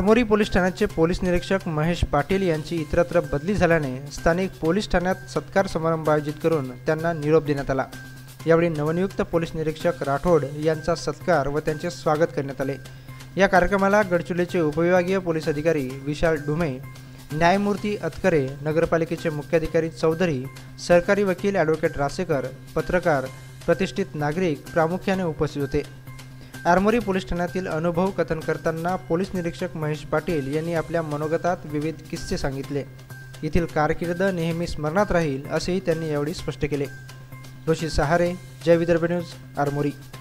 Armori police ठाण्याचे police निरीक्षक महेश पाटील यांची इतरत्र बदली झाल्याने स्थानिक पोलीस ठाण्यात सत्कार समारंभ आयोजित करून त्यांना निरोप देण्यात आला। यावेळी नवनियुक्त पोलीस निरीक्षक राठोड यांचा सत्कार व त्यांचे स्वागत करण्यात आले। या कार्यक्रमाला गडचिरोलीचे उपविभागीय पोलीस अधिकारी विशाल डुमे, न्यायमूर्ती अतकरे, नगरपालिकेचे मुख्याधिकारी चौधरी, सरकारी वकील ॲडव्होकेट रासेकर, पत्रकार, प्रतिष्ठित नागरिक प्रामुख्याने उपस्थित होते। आरमोरी पोलीस ठाण्यातील अनुभव कथन करताना पोलीस निरीक्षक महेश पाटील यांनी आपल्या मनोगतात विविध किस्से सांगितले। येथील कारकीर्द नेहमी स्मरणात राहील असेही त्यांनी यावेळी स्पष्ट केले। रोशी सहारे, जय विदर्भ न्यूज, आरमोरी।